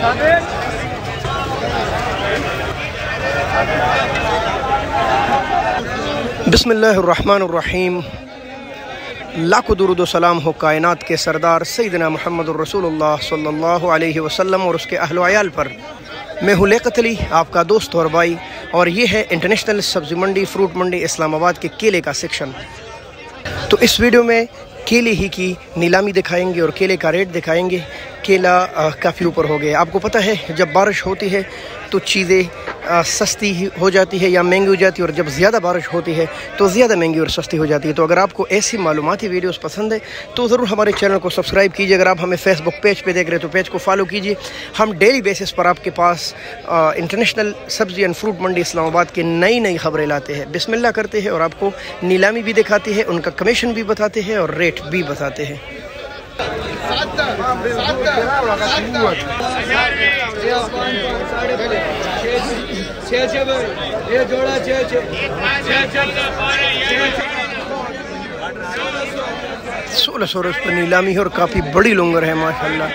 बिस्मिल्लाहिर्रहमानिर्रहीम। लाखों दुरूद व सलाम हो कायनात के सरदार सैयदना मुहम्मदुर रसूलुल्लाह सल्लल्लाहु अलैहि वसल्लम और उसके अहल व अयाल पर। मैं हूँ लियाकत अली, आपका दोस्त और भाई, और ये है इंटरनेशनल सब्ज़ी मंडी फ्रूट मंडी इस्लामाबाद के केले का सेक्शन। तो इस वीडियो में केले ही की नीलामी दिखाएंगे और केले का रेट दिखाएंगे। केला काफ़ी ऊपर हो गया। आपको पता है जब बारिश होती है तो चीज़ें सस्ती हो जाती है या महंगी हो जाती है, और जब ज़्यादा बारिश होती है तो ज़्यादा महंगी और सस्ती हो जाती है। तो अगर आपको ऐसी मालूमाती वीडियोस पसंद है तो ज़रूर हमारे चैनल को सब्सक्राइब कीजिए। अगर आप हमें फेसबुक पेज पे देख रहे हैं तो पेज को फॉलो कीजिए। हम डेली बेसिस पर आपके पास इंटरनेशनल सब्ज़ी एंड फ्रूट मंडी इस्लामाबाद की नई नई खबरें लाते हैं। बिस्मिल्लाह करते हैं और आपको नीलामी भी दिखाते हैं, उनका कमीशन भी बताते हैं और रेट भी बताते हैं। ₹1600 पर नीलामी है और काफ़ी बड़ी लुंगर है माशाल्लाह।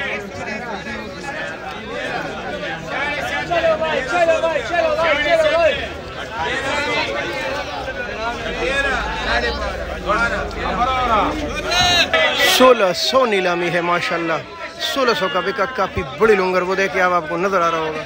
$1600 नीलामी है माशाल्लाह। 1600 का बिका, काफ़ी बड़ी लुंगर। वो देखिए अब आपको नज़र आ रहा होगा।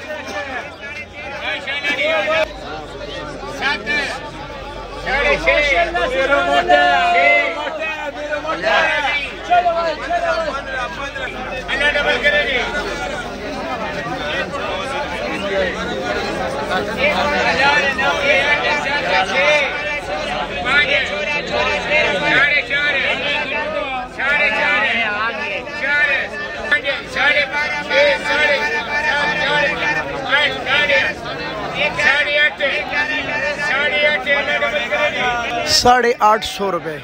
₹850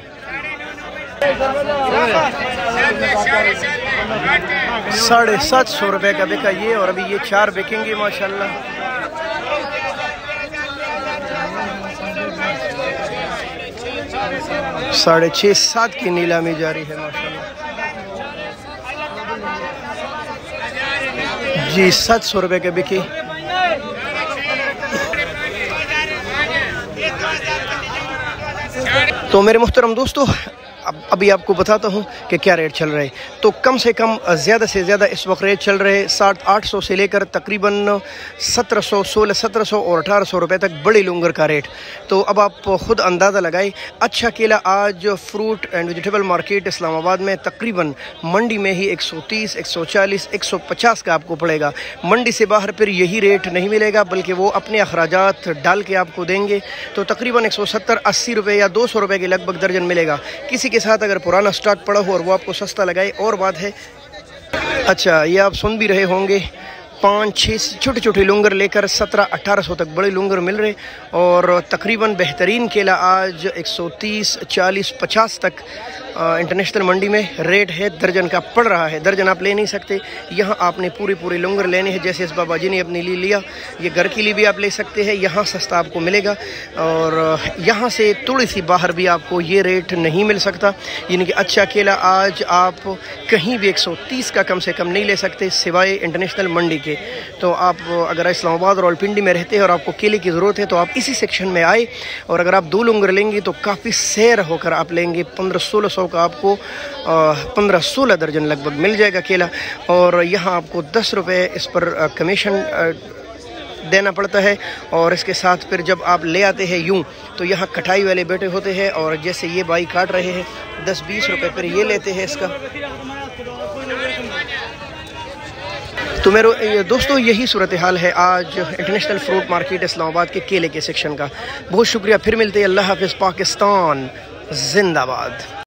₹750 का बिका ये, और अभी ये 4 बिकेंगे माशाल्लाह। ₹6.5-7 की नीलामी जारी है माशाल्लाह जी। ₹700 के बिकी। तो मेरे मुहतरम दोस्तों, अभी आपको बताता हूँ कि क्या रेट चल रहे हैं। तो कम से कम ज़्यादा से ज़्यादा इस वक्त रेट चल रहे 800 से लेकर तकरीबन 1700, 1600, 1700 और 1800 रुपये तक बड़ी लुंगर का रेट। तो अब आप ख़ुद अंदाज़ा लगाएं। अच्छा केला आज fruit and vegetable market Islamabad में तकरीबन मंडी में ही 130, 140, 150 का आपको पड़ेगा। मंडी से बाहर फिर यही रेट नहीं मिलेगा, बल्कि वो अपने अखराजात डाल के आपको देंगे। तो तकरीबन 170, 80 रुपये या 200 रुपये के लगभग दर्जन मिलेगा। किसी के साथ अगर पुराना स्टॉक पड़ा हो और वो आपको सस्ता लगाए और बात है। अच्छा, ये आप सुन भी रहे होंगे 5-6 छोटे छोटे लुंगर लेकर 1700-1800 तक बड़े लुंगर मिल रहे, और तकरीबन बेहतरीन केला आज 130, 40, 50 तक इंटरनेशनल मंडी में रेट है। दर्जन का पड़ रहा है। दर्जन आप ले नहीं सकते, यहाँ आपने पूरे लुंगर लेने हैं। जैसे इस बाबा जी ने अपने लिए लिया, ये घर के लिए भी आप ले सकते हैं। यहाँ सस्ता आपको मिलेगा, और यहाँ से थोड़ी सी बाहर भी आपको ये रेट नहीं मिल सकता। यानी कि अच्छा केला आज आप कहीं भी 130 का कम से कम नहीं ले सकते सिवाय इंटरनेशनल मंडी के। तो आप अगर इस्लामाबाद और रावलपिंडी में रहते हैं और आपको केले की ज़रूरत है तो आप इसी सेक्शन में आए, और अगर आप 2 लुंगर लेंगे तो काफ़ी सैर होकर आप लेंगे। 1500-1600 का आपको 15-16 दर्जन लगभग मिल जाएगा केला। और यहाँ आपको 10 रुपये इस पर कमीशन देना पड़ता है। और इसके साथ फिर जब आप ले आते हैं यूँ, तो यहाँ कटाई वाले बैठे होते हैं, और जैसे ये भाई काट रहे हैं 10-20 रुपये फिर ये लेते हैं इसका। तो मेरे दोस्तों, यही सूरत हाल है आज इंटरनेशनल फ्रूट मार्केट इस्लामाबाद के केले के सेक्शन का। बहुत शुक्रिया, फिर मिलते हैं। अल्लाह हाफ़िज़। पाकिस्तान जिंदाबाद।